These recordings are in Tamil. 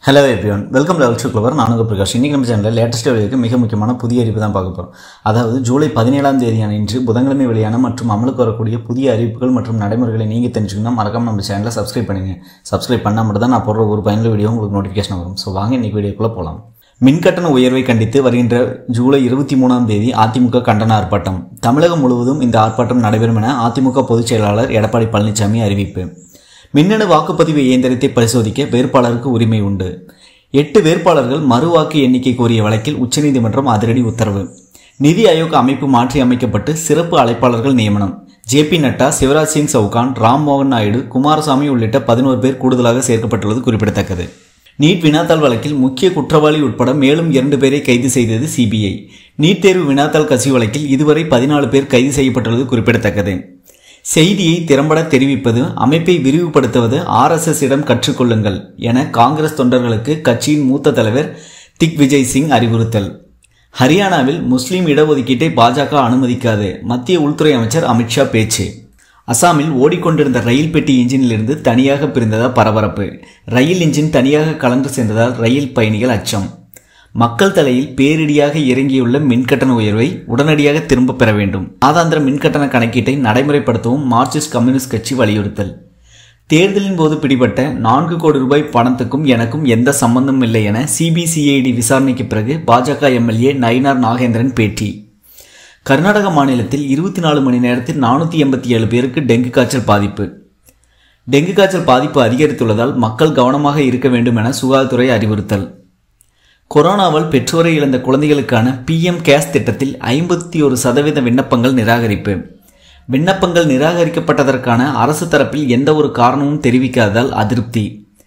Hello everyone, welcome to Alchuk Lover. நான் உங்கள் பிரகாஷ். இன்னைக்கு நம்ம சேனலில் லேட்டஸ்ட் வீடியோக்கு மிக முக்கியமான புதிய அறிவிப்பு தான் பார்க்க போகிறோம். அதாவது ஜூலை 17ஆம் தேதியான இன்று புதன்கிழமை வெளியான மற்றும் அமலுக்கு வரக்கூடிய புதிய அறிவிப்புகள் மற்றும் நடைமுறைகளை நீங்கள் தெரிஞ்சுக்கணும். மறக்காம நம்ம சேனலை சப்ஸ்கிரைப் பண்ணுங்க. சப்ஸ்கிரைப் பண்ணால் மட்டும் தான் நான் போடுற ஒரு பயனுள்ள வீடியோ உங்களுக்கு நோட்டிஃபிகேஷன் வரும். ஸோ வாங்க இன்னைக்கு வீடியோக்குள்ளே போகலாம். மின்கட்டண உயர்வை கண்டித்து வருகின்ற ஜூலை 23ஆம் தேதி அதிமுக கண்டன ஆர்ப்பாட்டம். தமிழகம் முழுவதும் இந்த ஆர்ப்பாட்டம் நடைபெறும் என அதிமுக பொதுச் செயலாளர் எடப்பாடி பழனிசாமி அறிவிப்பு. மின்னணு வாக்குப்பதிவு இயந்திரத்தை பரிசோதிக்க வேட்பாளருக்கு உரிமை உண்டு. 8 வேட்பாளர்கள் மறுவாக்கு எண்ணிக்கை கோரிய வழக்கில் உச்சநீதிமன்றம் அதிரடி உத்தரவு. நிதி ஆயோக் அமைப்பு மாற்றி அமைக்கப்பட்டு சிறப்பு அழைப்பாளர்கள் நியமனம். ஜே.பி. நட்டா, சிவராஜ் சிங் சவுகான், ராம் மோகன் நாயுடு, குமாரசாமி உள்ளிட்ட 11 பேர் கூடுதலாக சேர்க்கப்பட்டுள்ளது குறிப்பிடத்தக்கது. நீட் வினாத்தாள் வழக்கில் முக்கிய குற்றவாளி உட்பட மேலும் 2 பேரை கைது செய்தது சிபிஐ. நீட் தேர்வு வினாத்தாள் கசிவு வழக்கில் இதுவரை 14 பேர் கைது செய்யப்பட்டுள்ளது குறிப்பிடத்தக்கது. செய்தியை திறம்பட தெரிவிப்பது, அமைப்பை விரிவுபடுத்துவது RSS இடம் கற்றுக்கொள்ளுங்கள் என காங்கிரஸ் தொண்டர்களுக்கு கட்சியின் மூத்த தலைவர் திக்விஜய் சிங் அறிவுறுத்தல். ஹரியானாவில் முஸ்லிம் இடஒதுக்கீட்டை பாஜக அனுமதிக்காது, மத்திய உள்துறை அமைச்சர் அமித்ஷா பேச்சு. அசாமில் ஓடிக்கொண்டிருந்த ரயில் பெட்டி இன்ஜினிலிருந்து தனியாக பிரிந்ததா பரபரப்பு. ரயில் இன்ஜின் தனியாக கலந்து சென்றதால் ரயில் பயணிகள் அச்சம். மக்கள் தலையில் பேரிடியாக இறங்கியுள்ள மின்கட்டண உயர்வை உடனடியாக திரும்ப பெற வேண்டும். மாதாந்திர மின்கட்டண கணக்கீட்டை நடைமுறைப்படுத்தவும் மார்க்சிஸ்ட் கம்யூனிஸ்ட் கட்சி வலியுறுத்தல். தேர்தலின் போது பிடிபட்ட 4 கோடி ரூபாய் பணத்துக்கும் எனக்கும் எந்த சம்பந்தமும் இல்லை என சிபிசிஐடி விசாரணைக்கு பிறகு பாஜக எம்எல்ஏ நயினார் நாகேந்திரன் பேட்டி. கர்நாடக மாநிலத்தில் 24 மணி நேரத்தில் 487 பேருக்கு டெங்கு காய்ச்சல் பாதிப்பு. டெங்கு காய்ச்சல் பாதிப்பு அதிகரித்துள்ளதால் மக்கள் கவனமாக இருக்க வேண்டும் என சுகாதாரத்துறை அறிவுறுத்தல். கொரோனாவால் பெற்றோரை இழந்த குழந்தைகளுக்கான PM கேஸ் திட்டத்தில் 51% விண்ணப்பங்கள் நிராகரிப்பு. விண்ணப்பங்கள் நிராகரிக்கப்பட்டதற்கான அரசு தரப்பில் எந்த ஒரு காரணமும் தெரிவிக்காததால் அதிருப்தி.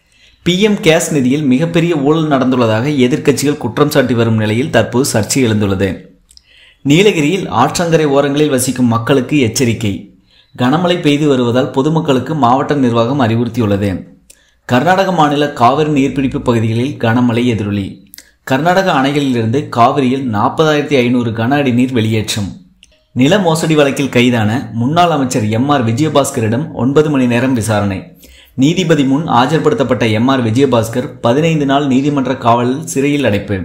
PM கேஸ் நிதியில் மிகப்பெரிய ஊழல் நடந்துள்ளதாக எதிர்க்கட்சிகள் குற்றம் சாட்டி வரும் நிலையில் தற்போது சர்ச்சை எழுந்துள்ளது. நீலகிரியில் ஆற்றங்கரை ஓரங்களில் வசிக்கும் மக்களுக்கு எச்சரிக்கை. கனமழை பெய்து வருவதால் பொதுமக்களுக்கு மாவட்ட நிர்வாகம் அறிவுறுத்தியுள்ளது. கர்நாடக மாநில காவிரி நீர்பிடிப்பு பகுதிகளில் கனமழை எதிரொலி. கர்நாடக அணைகளிலிருந்து காவிரியில் 40,500 கன அடி நீர் வெளியேற்றம். நில மோசடி வழக்கில் கைதான முன்னாள் அமைச்சர் M.R. விஜயபாஸ்கரிடம் 9 மணி நேரம் விசாரணை. நீதிபதி முன் ஆஜர்படுத்தப்பட்ட M.R. விஜயபாஸ்கர் 15 நாள் நீதிமன்ற காவலில் சிறையில் அடைப்பு.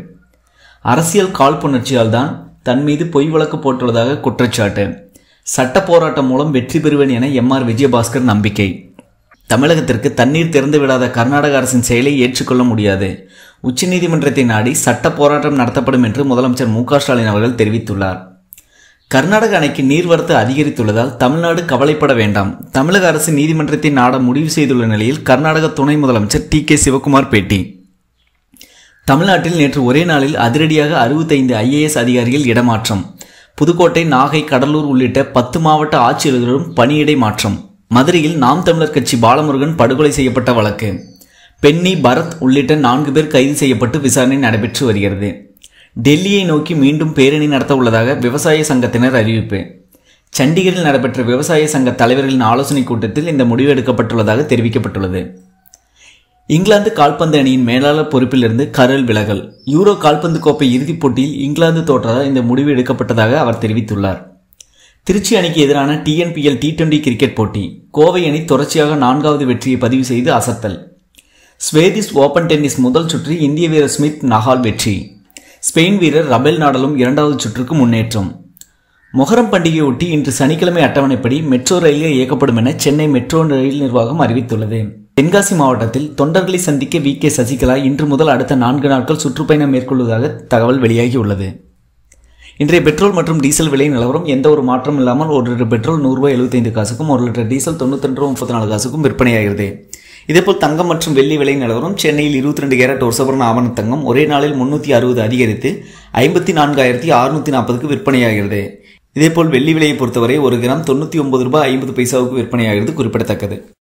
அரசியல் காழ்ப்புணர்ச்சியால் தான் தன் மீது பொய் வழக்கு போட்டுள்ளதாக குற்றச்சாட்டு. சட்ட போராட்டம் மூலம் வெற்றி பெறுவேன் என M.R. விஜயபாஸ்கர் நம்பிக்கை. தமிழகத்திற்கு தண்ணீர் திறந்து விடாத கர்நாடக அரசின் செயலை ஏற்றுக்கொள்ள முடியாது. உச்சநீதிமன்றத்தை நாடி சட்ட போராட்டம் நடத்தப்படும் என்று முதலமைச்சர் மு.க. ஸ்டாலின் அவர்கள் தெரிவித்துள்ளார். கர்நாடக அணைக்கு நீர்வரத்து அதிகரித்துள்ளதால் தமிழ்நாடு கவலைப்பட வேண்டாம். தமிழக அரசு நீதிமன்றத்தை நாட முடிவு செய்துள்ள நிலையில் கர்நாடக துணை முதலமைச்சர் T.K. சிவக்குமார் பேட்டி. தமிழ்நாட்டில் நேற்று ஒரே நாளில் அதிரடியாக 65 IAS அதிகாரிகள் இடமாற்றம். புதுக்கோட்டை, நாகை, கடலூர் உள்ளிட்ட 10 மாவட்ட ஆட்சியர்களும் பணியிடை மாற்றம். மதுரையில் நாம் தமிழர் கட்சி பாலமுருகன் படுகொலை செய்யப்பட்ட வழக்கு. பென்னி, பரத் உள்ளிட்ட 4 பேர் கைது செய்யப்பட்டு விசாரணை நடைபெற்று வருகிறது. டெல்லியை நோக்கி மீண்டும் பேரணி நடத்த உள்ளதாக விவசாய சங்கத்தினர் அறிவிப்பு. சண்டிகரில் நடைபெற்ற விவசாய சங்க தலைவர்களின் ஆலோசனைக் கூட்டத்தில் இந்த முடிவு எடுக்கப்பட்டுள்ளதாக தெரிவிக்கப்பட்டுள்ளது. இங்கிலாந்து கால்பந்து அணியின் மேலாளர் பொறுப்பிலிருந்து கரல் விலகல். யூரோ கால்பந்து கோப்பை இறுதிப் போட்டியில் இங்கிலாந்து தோற்றதால் இந்த முடிவு எடுக்கப்பட்டதாக அவர் தெரிவித்துள்ளார். திருச்சி அணிக்கு எதிரான TNPL T20 கிரிக்கெட் போட்டி. கோவை அணி தொடர்ச்சியாக 4வது வெற்றியை பதிவு செய்து அசத்தல். ஸ்வீடிஷ் ஓபன் டென்னிஸ் முதல் சுற்றில் இந்திய வீரர் ஸ்மித் நகால் வெற்றி. ஸ்பெயின் வீரர் ரபேல் நாடலும் 2வது சுற்றுக்கு முன்னேற்றம். மொஹரம் பண்டிகையொட்டி இன்று சனிக்கிழமை அட்டவணைப்படி மெட்ரோ ரயில்கள் இயக்கப்படும் என சென்னை மெட்ரோ ரயில் நிர்வாகம் அறிவித்துள்ளது. தென்காசி மாவட்டத்தில் தொண்டர்களை சந்திக்க V.K. சசிகலா இன்று முதல் அடுத்த 4 நாட்கள் சுற்றுப்பயணம் மேற்கொள்வதாக தகவல் வெளியாகியுள்ளது. இன்றைய பெட்ரோல் மற்றும் டீசல் விலை நிலவரம் எந்த ஒரு மாற்றம் இல்லாமல் 1 லிட்டர் பெட்ரோல் ₹100.75 1 லிட்டர் டீசல் $92.34 விற்பனையாகிறது. இதேபோல் தங்கம் மற்றும் வெள்ளி விலை நிலவரம் சென்னையில் 22 கேரட் 1 சவரன் ஆபரண தங்கம் ஒரே நாளில் 360 அதிகரித்து 54,640 விற்பனையாகிறது. இதேபோல் வெள்ளி விலையை பொறுத்தவரை 1 கிராம் ₹99.50 விற்பனையாகிறது குறிப்பிடத்தக்கது.